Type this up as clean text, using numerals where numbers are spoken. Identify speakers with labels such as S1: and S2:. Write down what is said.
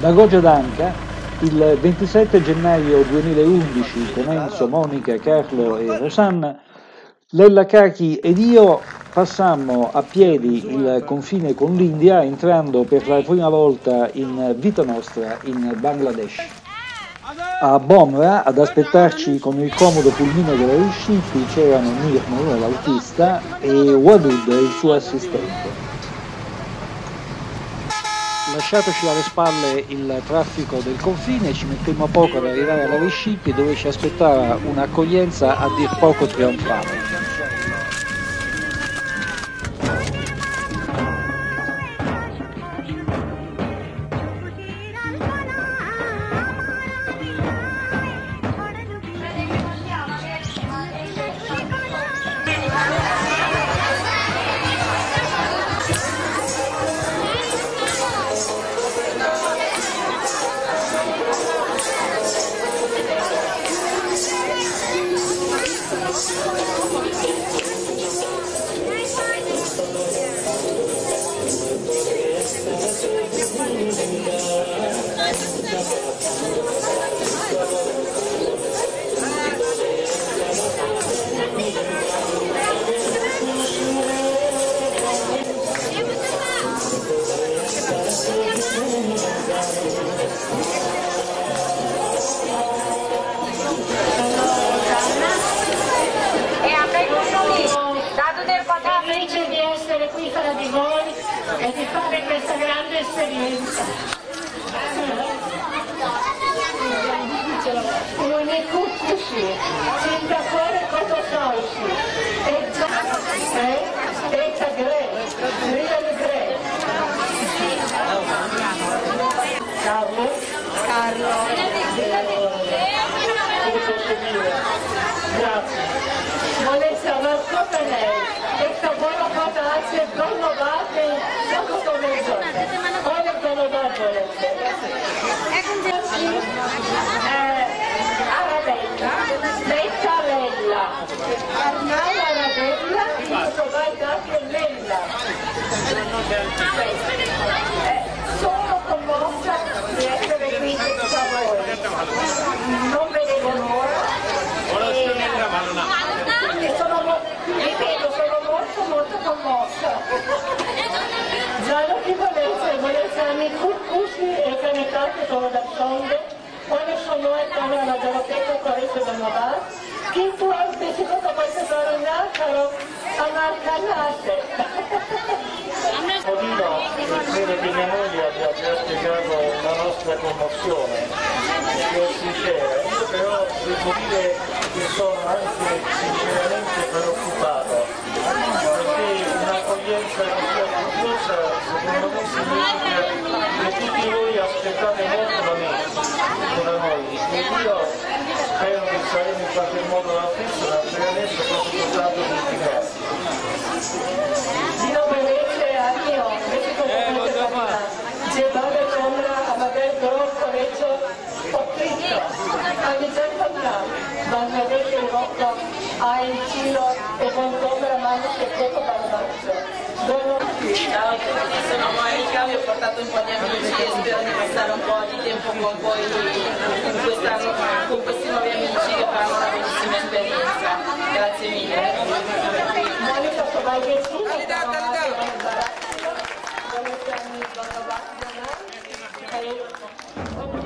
S1: Nagoya Danca, il 27 gennaio 2011, con Enzo, Monica, Carlo e Rosanna, Lella Kaki ed io passammo a piedi il confine con l'India, entrando per la prima volta in vita nostra in Bangladesh. A Bomra, ad aspettarci con il comodo pulmino della Riusciti, c'erano Nirmal, l'autista, e Wadud, il suo assistente. Lasciatoci alle spalle il traffico del confine, ci mettemmo poco ad arrivare alla Riusciti, dove ci aspettava un'accoglienza a dir poco trionfale.
S2: Qui fra di voi e di fare questa grande esperienza. Non è cucci, senta fuori cosa soci, e gre, rida di gre. Carlo? Carlo. Grazie. Volesse aver come lei, questa buona cosa anzi rinnovate dopo mezz'ora. Ora sono dopo Arabella, detta Lella, Arnai Arabella, questo vai anche Lella. Sono commossa di essere qui da voi. Non vedevo l'ora. Molto commossa. Già non ti volesse anni cuccusi e canecate sono da sonde, quando sono entrata alla gialoteca corretta da Novar, chi tu hai deciso come se fare un altro a marcanate.
S3: Odino, credo che mia moglie abbia già spiegato la nostra commozione, che è sincera. Io però devo dire che sono anche sinceramente preoccupato, perché un'accoglienza così affettuosa secondo me significa che tutti voi aspettate molto da me, da noi, e io spero che saremo in qualche modo la stessa, ma per adesso posso soltanto criticare.
S2: Dio benedice a io, invece come capita, llevare sombra a Mabel Grosso, hecho poquito, a mi certo Bangladesh e Rocco, a il Cilo e con sombra mano che poco Bangladesh.
S4: Ciao a tutti, sono Monica, vi ho portato un po' di amici e spero di passare un po' di tempo con voi con questi nuovi amici che faranno una bellissima esperienza. Grazie mille.
S2: Monica, vai che sì,
S4: Qualità.